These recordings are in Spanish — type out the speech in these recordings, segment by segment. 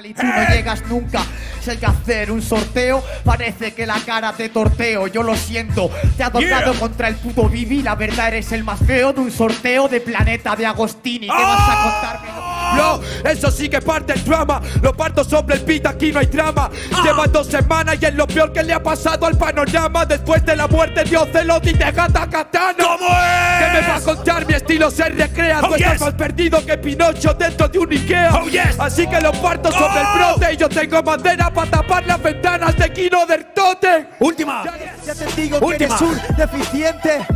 y tú no llegas nunca. Si hay que hacer un sorteo, parece que la cara te torteo. Yo lo siento, te ha tocado contra el puto Vivi. La verdad eres el más feo de un sorteo de Planeta de Agostini. ¿Qué vas a contarme? No, eso sí que parte el drama. Lo parto sobre el beat, aquí no hay drama. Lleva 2 semanas y es lo peor que le ha pasado al panorama. Después de la muerte Dios te lo dice gata katana. ¿Cómo es? ¿Qué me va a contar? Mi estilo se recrea. Tú estás más perdido que Pinocho dentro de un Ikea. Así que lo parto sobre el brote. Y yo tengo madera para tapar las ventanas de Kino del Tote. Última. Ya te digo que eres un deficiente.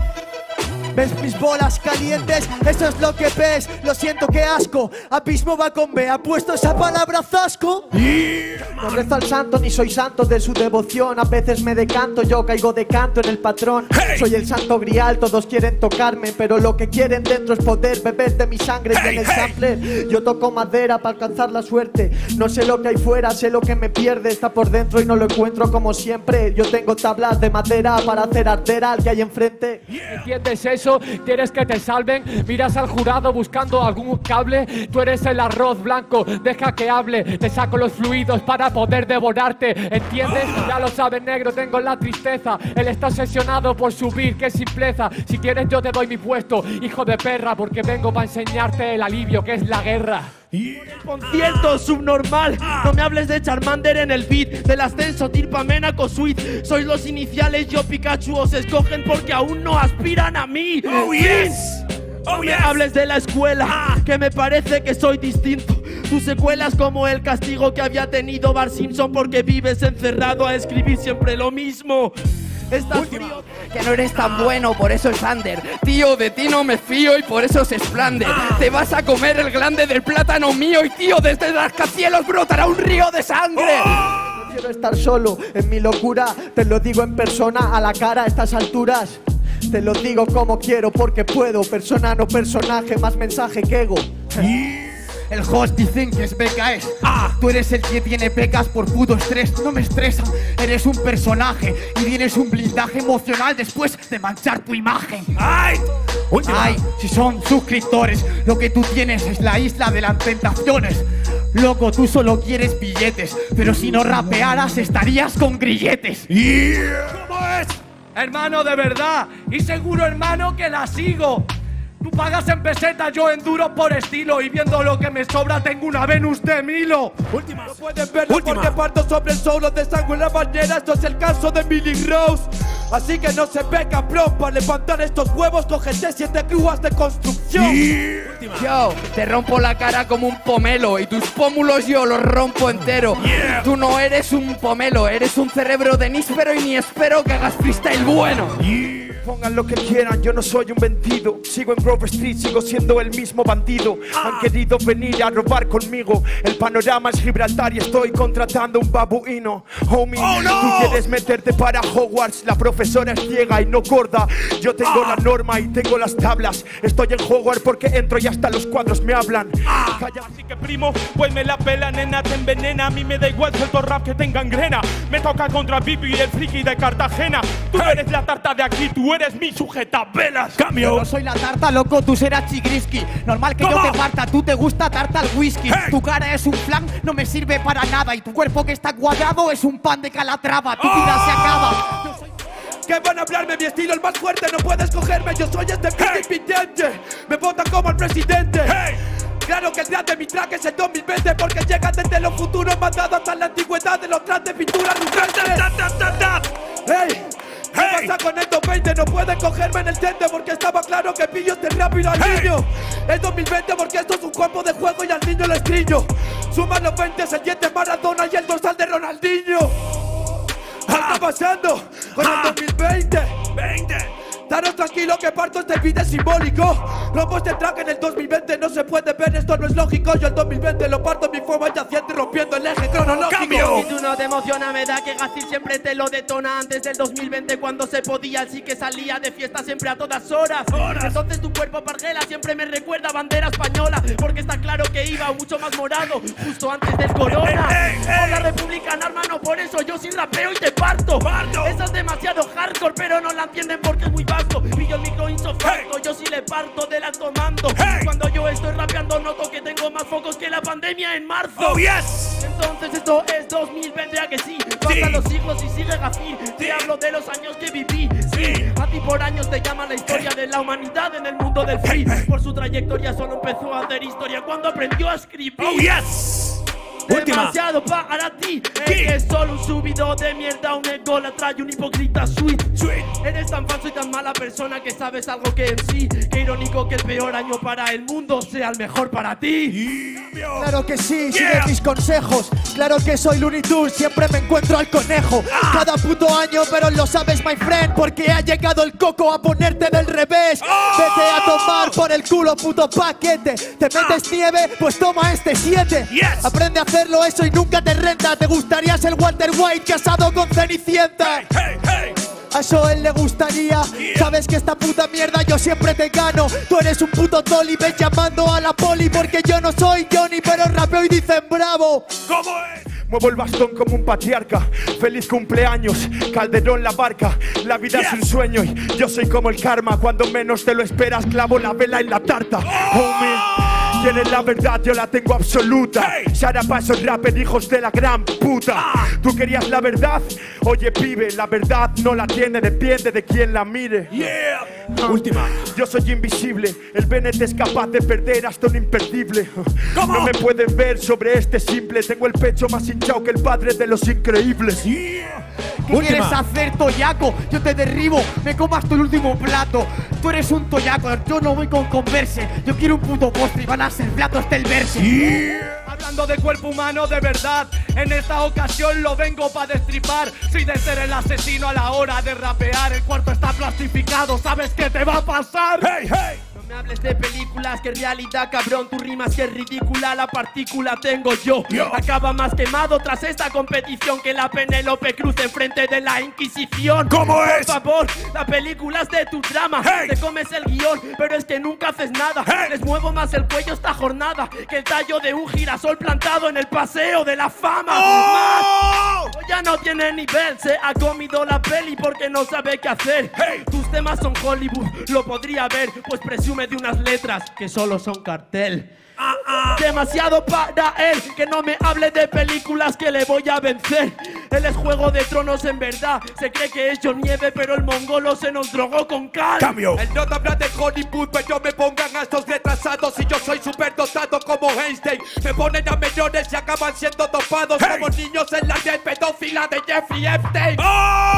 ¿Ves mis bolas calientes? Eso es lo que ves. Lo siento, qué asco. Abismo va con B. ¿Ha puesto esa palabra zasco? No rezo al santo ni soy santo de su devoción. A veces me decanto, yo caigo de canto en el patrón. Soy el santo grial, todos quieren tocarme, pero lo que quieren dentro es poder beber de mi sangre. Y en el sampler yo toco madera para alcanzar la suerte. No sé lo que hay fuera, sé lo que me pierde. Está por dentro y no lo encuentro como siempre. Yo tengo tablas de madera para hacer arder al que hay enfrente. ¿Entiendes eso? ¿Quieres que te salven? Miras al jurado buscando algún cable. Tú eres el arroz blanco, deja que hable. Te saco los fluidos para poder devorarte. ¿Entiendes? Ya lo sabes, negro, tengo la tristeza. Él está obsesionado por subir, qué simpleza. Si quieres yo te doy mi puesto, hijo de perra, porque vengo para enseñarte el alivio que es la guerra. Concierto subnormal, no me hables de Charmander en el beat, del ascenso Tirpamena Kosuit. Sois los iniciales, yo Pikachu os escogen porque aún no aspiran a mí. Oh yes. No me hables de la escuela, que me parece que soy distinto. Tus secuelas como el castigo que había tenido Bart Simpson porque vives encerrado a escribir siempre lo mismo. Estás frío, que no eres tan bueno, por eso es under. Tío, de ti no me fío y por eso es Splander. Te vas a comer el glande del plátano mío y tío, desde el rascacielos brotará un río de sangre. No quiero estar solo en mi locura, te lo digo en persona, a la cara a estas alturas. Te lo digo como quiero porque puedo, persona no personaje, más mensaje que ego. El host dicen que es BKS. Tú eres el que tiene pecas por puto estrés. No me estresa, eres un personaje y tienes un blindaje emocional después de manchar tu imagen. ¡Ay! Ay, si son suscriptores, lo que tú tienes es la isla de las tentaciones. Loco, tú solo quieres billetes, pero si no rapearas estarías con grilletes. ¿Cómo es? Hermano, de verdad, y seguro, hermano, que la sigo. Tú pagas en pesetas, yo en duro por estilo. Y viendo lo que me sobra, tengo una Venus de Milo. Última. No pueden verlo porque parto sobre el solo de sangre en la bañera. Esto es el caso de Millie Rose. Así que no se ve, cabrón. Para levantar estos huevos, cógete 7 grúas de construcción. Yo te rompo la cara como un pomelo y tus pómulos yo los rompo entero. Tú no eres un pomelo, eres un cerebro de níspero y ni espero que hagas freestyle bueno. Pongan lo que quieran, yo no soy un vendido. Sigo en Grove Street, sigo siendo el mismo bandido. Han querido venir a robar conmigo. El panorama es Gibraltar y estoy contratando un babuino. Homie, tú quieres meterte para Hogwarts. La profesora es ciega y no gorda. Yo tengo la norma y tengo las tablas. Estoy en Hogwarts porque entro y hasta los cuadros me hablan. Calla, así que primo, pues me la pela, nena, te envenena. A mí me da igual suelto rap que tenga gangrena. Me toca contra Pipi y el friki de Cartagena. Tú no eres la tarta de aquí, tú eres mi sujetabelas. Cambio. Yo no soy la tarta, loco, tú serás chigrisky. Normal que yo te parta, tú te gusta tarta al whisky. Tu cara es un flan, no me sirve para nada. Y tu cuerpo que está cuadrado es un pan de calatrava. Tu vida se acaba. Yo soy... ¿Qué van a hablarme? Mi estilo el más fuerte, no puedes cogerme. Yo soy este invidente. Me votan como el presidente. Claro que el día de mi track es el 2020 porque llega desde los futuros mandado hasta la antigüedad de los trans de pintura lustrante. ¡Hey! ¿Qué pasa con el 2020? No pueden cogerme en el tente porque estaba claro que pillo este rápido al niño. Es 2020 porque esto es un campo de juego y al niño le estriño. Suman los 20, el diente Maradona y el dorsal de Ronaldinho. ¿Qué está pasando con el 2020? Daros tranquilo que parto este beat es simbólico. Rompo este track en el 2020, no se puede ver, esto no es lógico. Yo el 2020 lo parto en mi forma yaciente rompiendo el eje cronológico. ¡Cambio! Si tú no te emociona me da que Gastil siempre te lo detona. Antes del 2020 cuando se podía, sí que salía de fiesta siempre a todas horas. Entonces tu cuerpo parguela siempre me recuerda a bandera española. Porque está claro que iba mucho más morado justo antes del corona. Con la republicana, hermano, por eso yo sí rapeo y te parto. Eso es demasiado hardcore, pero no la entienden porque es muy vasto. Pillo el micro insofacto, yo sí le reparto de las comando. Cuando yo estoy rapeando noto que tengo más focos que la pandemia en marzo. Oh, yes. Entonces esto es 2020, ¿a que sí? Pasan los siglos y sigue Gafir. Te hablo de los años que viví. Sí, a ti por años te llama la historia de la humanidad en el mundo del free. Por su trayectoria solo empezó a hacer historia cuando aprendió a escribir. Oh, yes. Última. Demasiado para ti. Es solo un subido de mierda, un ególatra y un hipócrita sweet. Eres tan falso y tan mala persona que sabes algo que en sí. Qué irónico que el peor año para el mundo sea el mejor para ti. Claro que sí, sigue mis consejos. Claro que soy Looney Tunes, siempre me encuentro al conejo. Cada puto año, pero lo sabes, my friend, porque ha llegado el coco a ponerte del revés. Vete a tomar por el culo, puto paquete. ¿Te metes nieve? Pues toma este 7. Aprende a hacerlo eso y nunca te renta. Te gustaría ser Walter White casado con Cenicienta. A eso él le gustaría. Sabes que esta puta mierda yo siempre te gano. Tú eres un puto toli, ves llamando a la poli. Porque yo no soy Johnny, pero rapeo y dicen bravo. ¿Cómo es? Muevo el bastón como un patriarca. Feliz cumpleaños, Calderón la barca. La vida es un sueño y yo soy como el karma. Cuando menos te lo esperas, clavo la vela en la tarta. Homie, tienes la verdad, yo la tengo absoluta. Shara pa' esos rappers, hijos de la gran puta. ¿Tú querías la verdad? Oye, pibe, la verdad no la tiene, depende de quién la mire. Última. Yo soy invisible, el Bennett es capaz de perder hasta un imperdible. No me pueden ver sobre este simple. Tengo el pecho más hinchado que el padre de los increíbles. ¿Qué quieres hacer, toyaco? Yo te derribo, me comas tu último plato. Tú eres un toyaco, yo no voy con converse. Yo quiero un puto postre y van a ser platos del verse. Hablando de cuerpo humano de verdad, en esta ocasión lo vengo pa' destripar. Soy de ser el asesino a la hora de rapear. El cuarto está plastificado, ¿sabes qué te va a pasar? No me hables de películas, que realidad, cabrón. Tu rima es que es ridícula, la partícula tengo yo. Acaba más quemado tras esta competición que la Penélope Cruz enfrente de la Inquisición. ¿Cómo es? Por favor, la película es de tu drama. Te comes el guión, pero es que nunca haces nada. Les muevo más el cuello esta jornada que el tallo de un girasol plantado en el paseo de la fama. Más, ya no tiene nivel, se ha comido la peli porque no sabe qué hacer. Tus temas son Hollywood, lo podría ver, pues presume de unas letras que solo son cartel. Demasiado para él, que no me hable de películas que le voy a vencer. Él es Juego de Tronos en verdad. Se cree que es John Nieve, pero el mongolo se nos drogó con cal. Cambio. Él no te habla de Hollywood, pero me pongan a estos retrasados. Y yo soy súper dotado como Einstein. Me ponen a menores y acaban siendo dopados como niños en la red pedófila de Jeffrey Epstein. ¿Qué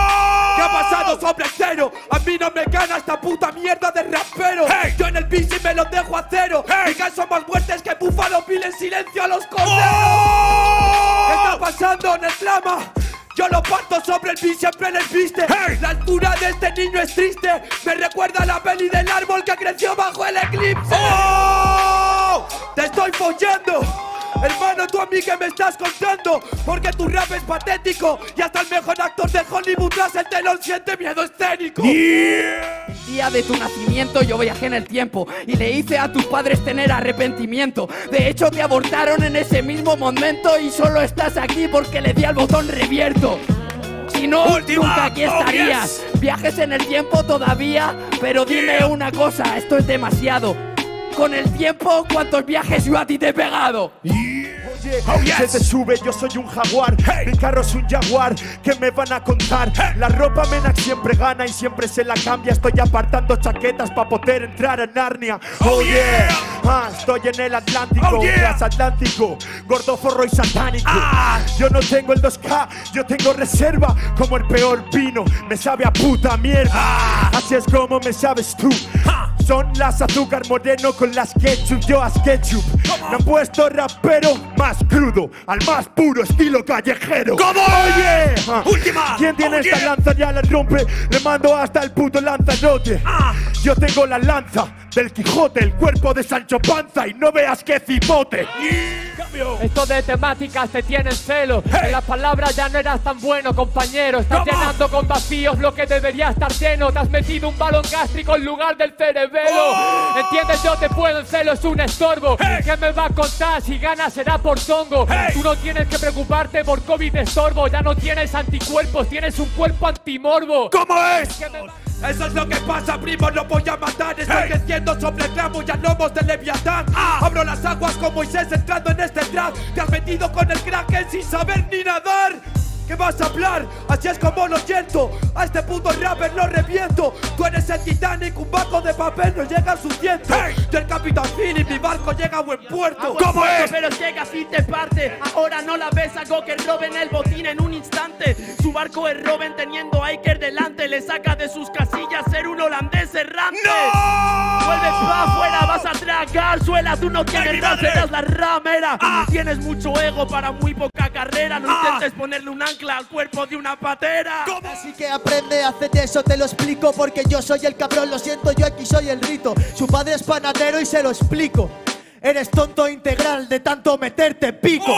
ha pasado, sobre cero? A mí no me gana esta puta mierda de rapero. Yo en el bici me lo dejo a cero. Mi caso más muertes que Búfalo Bill en silencio a los corderos. ¿Qué está pasando en el drama? Yo lo parto sobre el beat, siempre en el piste. La altura de este niño es triste. Me recuerda a la peli del árbol que creció bajo el eclipse. ¡Te estoy follando! Hermano, tú a mí que me estás contando, porque tu rap es patético y hasta el mejor actor de Hollywood tras el telón siente miedo escénico. El día de tu nacimiento yo viajé en el tiempo y le hice a tus padres tener arrepentimiento. De hecho te abortaron en ese mismo momento y solo estás aquí porque le di al botón revierto. Si no, nunca aquí estarías. Viajes en el tiempo todavía, pero dime una cosa, esto es demasiado. Con el tiempo, ¿cuántos viajes yo a ti te he pegado? Se te sube, yo soy un jaguar. Mi carro es un jaguar, ¿qué me van a contar? La ropa Menax siempre gana y siempre se la cambia. Estoy apartando chaquetas para poder entrar en Narnia. Oh yeah, estoy en el Atlántico, transatlántico, gordo, forro y satánico. Yo no tengo el 2K, yo tengo reserva. Como el peor vino, me sabe a puta mierda. Así es como me sabes tú. Son las azúcar moreno con las ketchup, yo a ketchup. Me han puesto rapero más crudo, al más puro estilo callejero. ¿Cómo? Oye, Última. ¿quién tiene esta lanza? Ya la rompe, le mando hasta el puto lanzarote. Yo tengo la lanza del Quijote, el cuerpo de Sancho Panza y no veas qué cipote. Esto de temáticas te tienen celo. En las palabras ya no eras tan bueno, compañero. Estás llenando con vacíos lo que debería estar lleno. Te has metido un balón gástrico en lugar del cerebelo. ¿Entiendes? Yo te puedo en celo, es un estorbo. ¿Qué me va a contar? Si ganas será por tongo. Tú no tienes que preocuparte por COVID estorbo. Ya no tienes anticuerpos, tienes un cuerpo antimorbo. ¿Cómo es? Eso es lo que pasa, primo, no voy a matar. Estoy creciendo sobre el tramo y a lomos del Leviatán. Abro las aguas como Moisés entrando en este trap. Te has metido con el Kraken sin saber ni nadar. ¿Qué vas a hablar? Así es como lo siento. A este puto rapper lo reviento. Tú eres el Titanic, un barco de papel no llega a su ciento. Yo el Capitán Philip, mi barco llega a buen puerto. ¿Cómo es? Pero llega así te parte. Ahora no la ves, hago que roben el botín en un instante. Su barco es Robin teniendo a Iker delante. Le saca de sus casillas ser un holandés errante. ¡No! Vuelves pa' afuera, vas a tragar suela. Tú no tienes más, eres la ramera. Tienes mucho ego para muy poca carrera. No intentes ponerle un ancla al cuerpo de una patera. Así que aprende a hacer eso, te lo explico. Porque yo soy el cabrón, lo siento, yo aquí soy el rito. Su padre es panadero y se lo explico. Eres tonto integral de tanto meterte picos.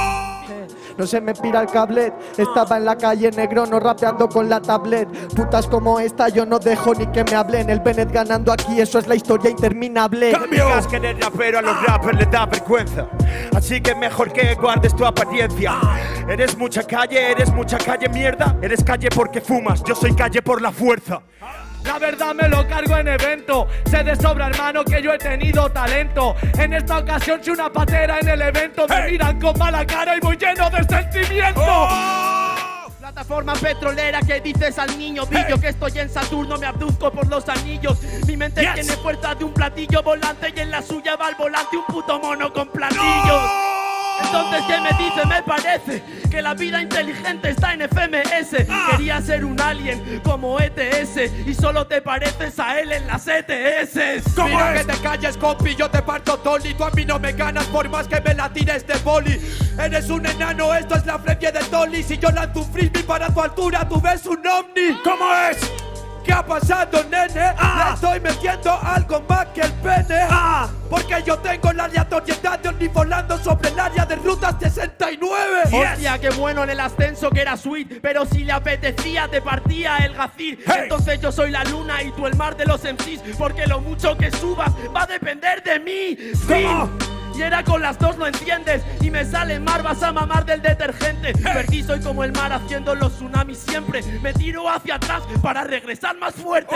No se me pira el cablet. Estaba en la calle Negrono rapeando con la tablet. Putas como esta yo no dejo ni que me hablen. El Bennett ganando aquí, eso es la historia interminable. No digas que eres rapero, a los rappers les da vergüenza. Así que mejor que guardes tu apariencia. Eres mucha calle mierda. Eres calle porque fumas, yo soy calle por la fuerza. La verdad me lo cargo en evento. Sé de sobra, hermano, que yo he tenido talento. En esta ocasión soy una patera en el evento. Me miran con mala cara y voy lleno de sentimiento. Plataforma petrolera que dices al niño Billo que estoy en Saturno, me abduzco por los anillos. Mi mente tiene fuerza de un platillo volante y en la suya va al volante un puto mono con platillos. Entonces, ¿qué me dice? Me parece que la vida inteligente está en FMS. Quería ser un alien como ETS y solo te pareces a él en las ETS. Mira que te calles, compi, yo te parto Tony. Tú a mí no me ganas por más que me la tires de boli. Eres un enano, esto es la frente de Tony. Si yo lanzo un frisbee para tu altura, tú ves un ovni. ¿Cómo es? ¿Qué ha pasado, nene? Le estoy metiendo algo más que el pene. Porque yo tengo la aleatoriedad de Omni volando sobre el área de ruta 69. Hostia, qué bueno en el ascenso que era sweet. Pero si le apetecía te partía el gacir. Entonces yo soy la luna y tú el mar de los MCs. Porque lo mucho que subas va a depender de mí. Fin. Y era con las dos, lo entiendes. Y me sale mar, vas a mamar del detergente. Perdí, soy como el mar haciendo los tsunamis siempre. Me tiro hacia atrás para regresar más fuerte.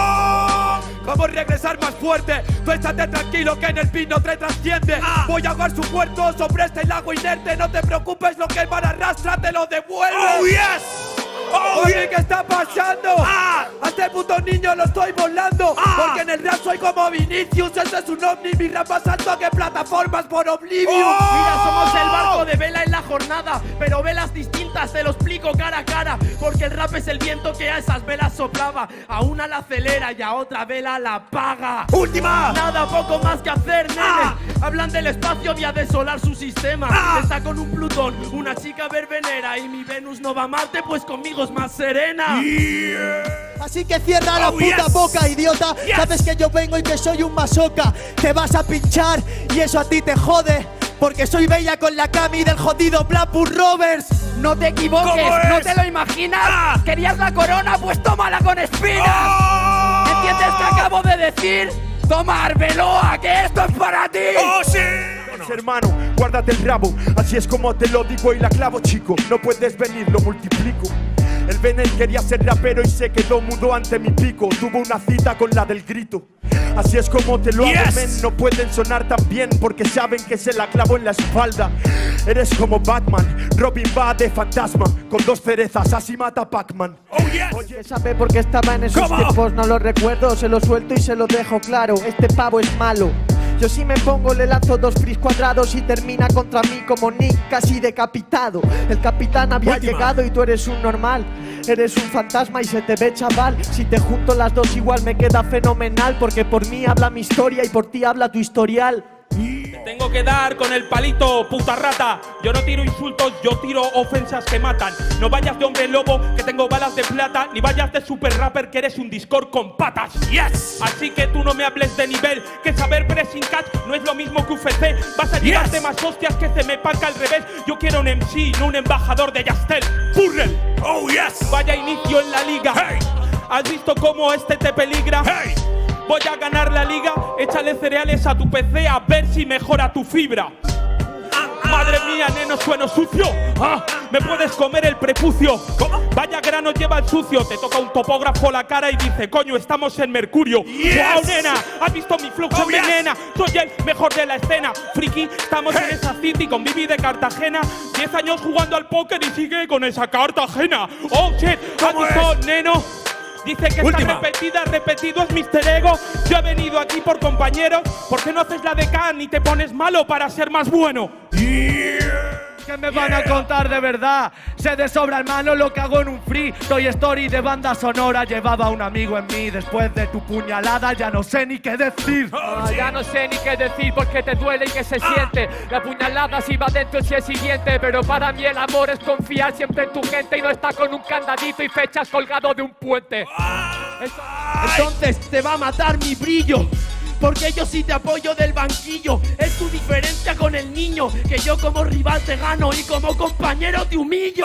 ¿Cómo regresar más fuerte? Tú estate tranquilo que en el pin no te trasciende. Voy a ahogar su puerto sobre este lago inerte. No te preocupes, lo que el mar arrastra te lo devuelve. ¡Oh, yes! Oye, ¿qué está pasando? A este puto niño lo estoy volando. Porque en el rap soy como Vinicius. Eso es un ovni, mi rap más alto que plataformas por Oblivion. Mira, somos el barco de vela en la jornada, pero velas distintas, te lo explico cara a cara. Porque el rap es el viento que a esas velas soplaba. A una la acelera y a otra vela la apaga. ¡Última! Nada, poco más que hacer, nene. Hablan del espacio, voy a desolar su sistema. Está con un Plutón, una chica verbenera. Y mi Venus no va a Marte, pues conmigo es más serena. Así que cierra la puta boca, idiota. Sabes que yo vengo y que soy un masoca. Te vas a pinchar y eso a ti te jode. Porque soy bella con la cami del jodido Blackpool Rovers. No te equivoques, no te lo imaginas. ¿Querías la corona? Pues tómala con espinas. ¿Entiendes qué acabo de decir? Toma, Arbeloa, que esto es para ti. ¡Oh, sí! Hermano, guárdate el rabo. Así es como te lo digo y la clavo, chico. No puedes venir, lo multiplico. El Bennett quería ser rapero y se quedó mudo ante mi pico. Tuvo una cita con la del grito. Así es como te lo hago, men. No pueden sonar tan bien porque saben que se la clavo en la espalda. Eres como Batman, Robin va de fantasma. Con dos cerezas, así mata Pac-Man. Oye, ¿sabe por qué estaba en esos tiempos? No lo recuerdo, se lo suelto y se lo dejo claro. Este pavo es malo. Yo si me pongo le lanzo dos fris cuadrados y termina contra mí como Nick casi decapitado. El capitán había llegado y tú eres un normal. Eres un fantasma y se te ve, chaval. Si te junto las dos igual me queda fenomenal. Porque por mí habla mi historia y por ti habla tu historial. Te tengo que dar con el palito, puta rata. Yo no tiro insultos, yo tiro ofensas que matan. No vayas de hombre lobo, que tengo balas de plata. Ni vayas de super rapper, que eres un Discord con patas. Así que tú no me hables de nivel, que saber pressing catch no es lo mismo que UFC. Vas a llevarte más hostias que se me parca al revés. Yo quiero un MC, no un embajador de Yastel. ¡Purrel! Vaya inicio en la liga. ¿Has visto cómo este te peligra? Voy a ganar la liga, échale cereales a tu PC a ver si mejora tu fibra. Madre mía, neno, sueno sucio. Me puedes comer el prepucio. Vaya grano lleva el sucio. Te toca un topógrafo la cara y dice, coño, estamos en Mercurio. Wow, nena, has visto mi flujo envenena. Soy el mejor de la escena. Friki, estamos en esa city con Vivi de Cartagena. 10 años jugando al póker y sigue con esa carta ajena. Oh shit, ¿has visto, neno? Dice que está repetida, repetido es Mr. Ego. Yo he venido aquí por compañeros. ¿Por qué no haces la de Khan y te pones malo para ser más bueno? ¿Qué me van a contar de verdad? Sé de sobra, hermano, lo que hago en un free. Toy Story de banda sonora. Llevaba a un amigo en mí. Después de tu puñalada ya no sé ni qué decir. Ya no sé ni qué decir porque te duele y que se siente. La puñalada si va dentro si es siguiente. Pero para mí el amor es confiar siempre en tu gente y no estar con un candadito y fechas colgado de un puente. Entonces te va a matar mi brillo. Porque yo sí te apoyo del banquillo. Es tu diferencia con el niño. Que yo como rival te gano y como compañero te humillo.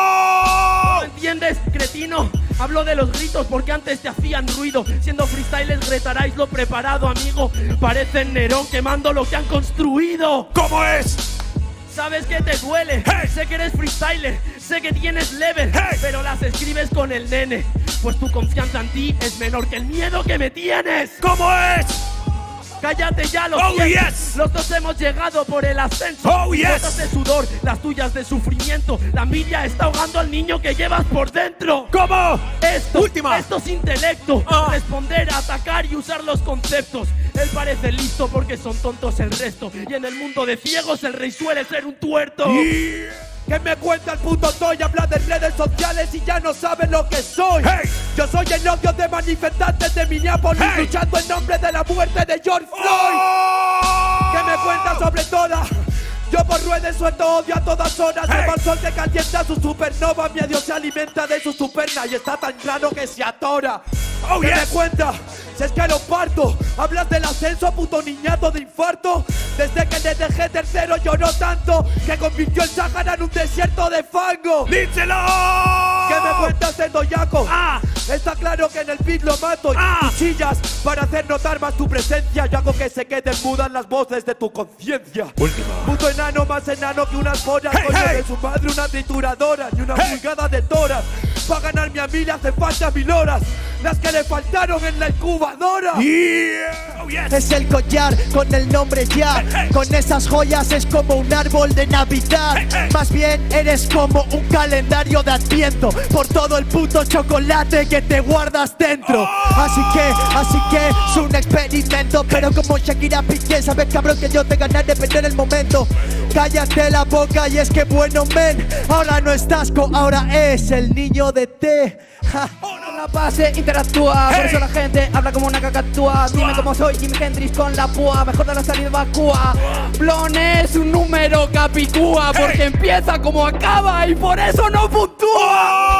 ¿No entiendes, cretino? Hablo de los gritos porque antes te hacían ruido. Siendo freestylers gretaráis lo preparado, amigo. Parecen Nerón quemando lo que han construido. ¿Cómo es? Sabes que te duele, sé que eres freestyler, sé que tienes level, pero las escribes con el nene. Pues tu confianza en ti es menor que el miedo que me tienes. ¿Cómo es? Cállate ya, los Los dos hemos llegado por el ascenso. Gotas de sudor, las tuyas de sufrimiento. La envidia está ahogando al niño que llevas por dentro. ¿Cómo? Esto es intelecto. Responder, atacar y usar los conceptos. Él parece listo porque son tontos el resto. Y en el mundo de ciegos el rey suele ser un tuerto. ¿Qué me cuenta el puto Toy? Habla de redes sociales y ya no saben lo que soy. Yo soy el odio de manifestantes de Minneapolis luchando en nombre de la muerte de George Floyd. ¿Qué me cuenta sobre toda? Yo por ruedas suelto odio a todas horas. El mal sol que calienta su supernova. Mi adiós se alimenta de su superna y está tan claro que se atora. ¿Qué me cuenta? Si es que lo parto. Hablas del ascenso, puto niñato de infarto. Desde que le dejé tercero lloró tanto que convirtió el Sahara en un desierto de fango. ¡Díselo! ¿Qué me cuentas de Doyaco? Está claro que en el beat lo mato. Cuchillas para hacer notar más tu presencia. Yo hago que se queden mudas las voces de tu conciencia. Puto enano más enano que unas pollas. Coño de su madre una trituradora. Ni una pulgada de toras. Pa' ganarme a mí le hace falta 1000 horas. Las que le faltaron en la incubadora. Es el collar con el nombre ya. Con esas joyas es como un árbol de Navidad. Más bien eres como un calendario de Adviento. Por todo el puto chocolate que te guardas dentro. Así que es un experimento. Pero como Shakira Piqué, sabes cabrón que yo te ganaré, pero en el momento. Cállate la boca y es que bueno men. Ahora no es Tasco, ahora es el niño de té. La base interactúa, por eso la gente habla como una cacatúa. Dime cómo soy Jimi Hendrix con la púa. Mejor de la salida vacúa. Blon es un número capicúa porque empieza como acaba y por eso no puntúa.